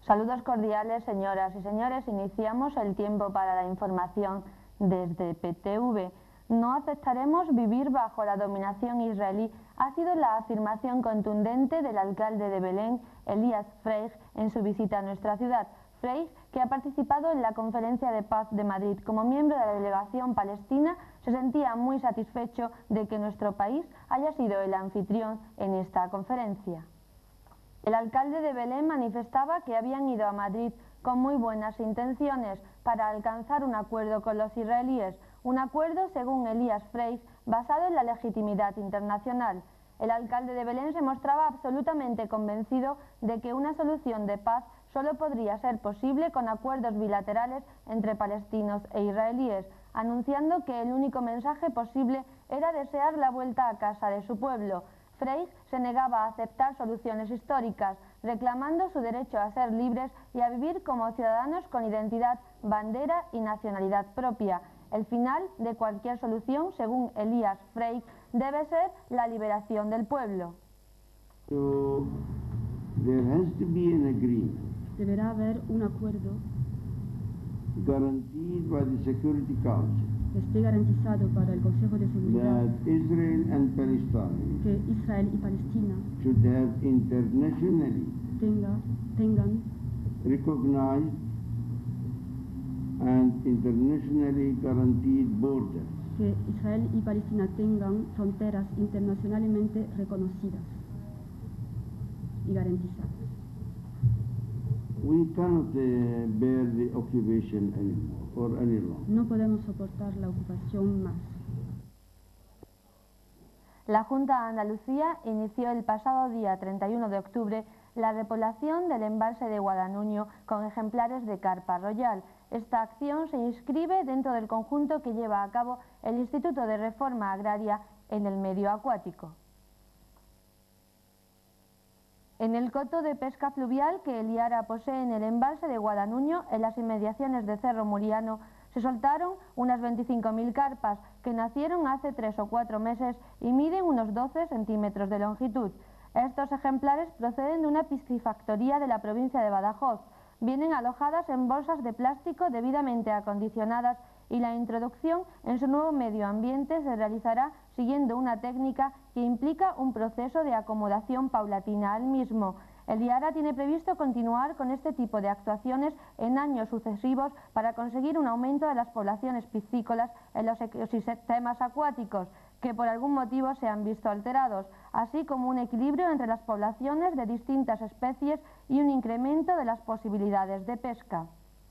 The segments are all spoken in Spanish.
Saludos cordiales, señoras y señores. Iniciamos el tiempo para la información desde PTV. No aceptaremos vivir bajo la dominación israelí ha sido la afirmación contundente del alcalde de Belén, Elías Frey, en su visita a nuestra ciudad. Frey, que ha participado en la Conferencia de Paz de Madrid como miembro de la delegación palestina, se sentía muy satisfecho de que nuestro país haya sido el anfitrión en esta conferencia. El alcalde de Belén manifestaba que habían ido a Madrid con muy buenas intenciones para alcanzar un acuerdo con los israelíes, un acuerdo, según Elías Frey, basado en la legitimidad internacional. El alcalde de Belén se mostraba absolutamente convencido de que una solución de paz solo podría ser posible con acuerdos bilaterales entre palestinos e israelíes, anunciando que el único mensaje posible era desear la vuelta a casa de su pueblo. Frey se negaba a aceptar soluciones históricas, reclamando su derecho a ser libres y a vivir como ciudadanos con identidad, bandera y nacionalidad propia. El final de cualquier solución, según Elías Frey, debe ser la liberación del pueblo. Deberá haber un acuerdo guaranteed by the Security Council que esté garantizado para el Consejo de Seguridad that Israel and Palestine que Israel y Palestina should have internationally tengan recognized and internationally guaranteed borders. Que Israel y Palestina tengan fronteras internacionalmente reconocidas y garantizadas. We cannot bear the occupation anymore or any longer. No podemos soportar la ocupación más. La Junta de Andalucía inició el pasado día 31 de octubre la repoblación del embalse de Guadanuño con ejemplares de carpa royal. Esta acción se inscribe dentro del conjunto que lleva a cabo el Instituto de Reforma Agraria en el Medio Acuático. En el coto de pesca fluvial que el IARA posee en el embalse de Guadanuño, en las inmediaciones de Cerro Muriano, se soltaron unas 25.000 carpas que nacieron hace 3 o 4 meses y miden unos 12 centímetros de longitud. Estos ejemplares proceden de una piscifactoría de la provincia de Badajoz. Vienen alojadas en bolsas de plástico debidamente acondicionadas y la introducción en su nuevo medio ambiente se realizará siguiendo una técnica que implica un proceso de acomodación paulatina al mismo. El IARA tiene previsto continuar con este tipo de actuaciones en años sucesivos para conseguir un aumento de las poblaciones piscícolas en los ecosistemas acuáticos que por algún motivo se han visto alterados, así como un equilibrio entre las poblaciones de distintas especies y un incremento de las posibilidades de pesca.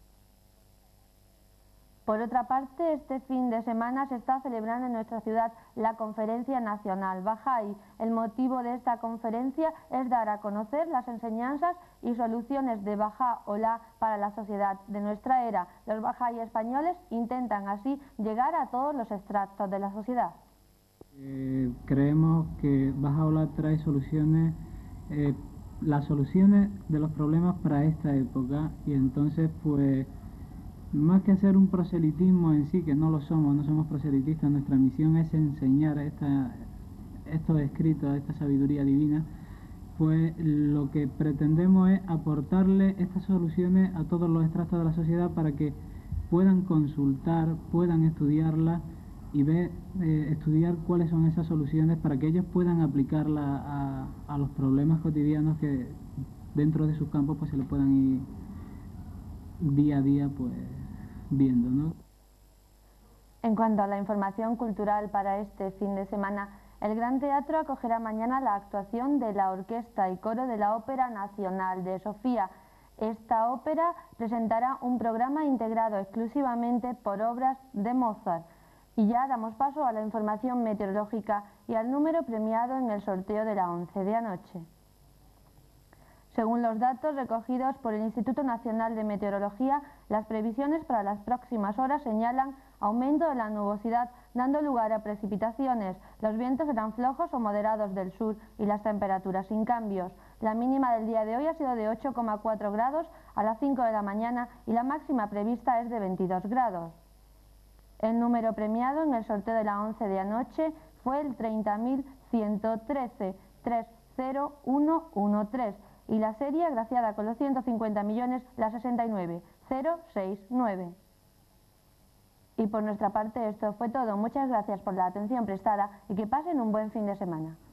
Por otra parte, este fin de semana se está celebrando en nuestra ciudad la Conferencia Nacional Bahá'í. El motivo de esta conferencia es dar a conocer las enseñanzas y soluciones de Baha'u'lláh para la sociedad de nuestra era. Los Bahá'í españoles intentan así llegar a todos los estratos de la sociedad. Creemos que Baha'u'lláh trae soluciones, las soluciones de los problemas para esta época, y entonces pues más que hacer un proselitismo en sí, que no somos proselitistas, nuestra misión es enseñar estos escritos, esta sabiduría divina, pues lo que pretendemos es aportarle estas soluciones a todos los estratos de la sociedad para que puedan consultar, puedan estudiarlas y estudiar cuáles son esas soluciones para que ellos puedan aplicarlas a los problemas cotidianos que dentro de sus campos pues se le puedan ir día a día pues viendo, ¿no? En cuanto a la información cultural para este fin de semana, el Gran Teatro acogerá mañana la actuación de la Orquesta y Coro de la Ópera Nacional de Sofía. Esta ópera presentará un programa integrado exclusivamente por obras de Mozart. Y ya damos paso a la información meteorológica y al número premiado en el sorteo de la 11 de anoche. Según los datos recogidos por el Instituto Nacional de Meteorología, las previsiones para las próximas horas señalan aumento de la nubosidad, dando lugar a precipitaciones. Los vientos serán flojos o moderados del sur y las temperaturas sin cambios. La mínima del día de hoy ha sido de 8,4 grados a las 5 de la mañana y la máxima prevista es de 22 grados. El número premiado en el sorteo de la 11 de anoche fue el 30.113, 30113. y la serie agraciada con los 150 millones la 69069. Y por nuestra parte esto fue todo. Muchas gracias por la atención prestada y que pasen un buen fin de semana.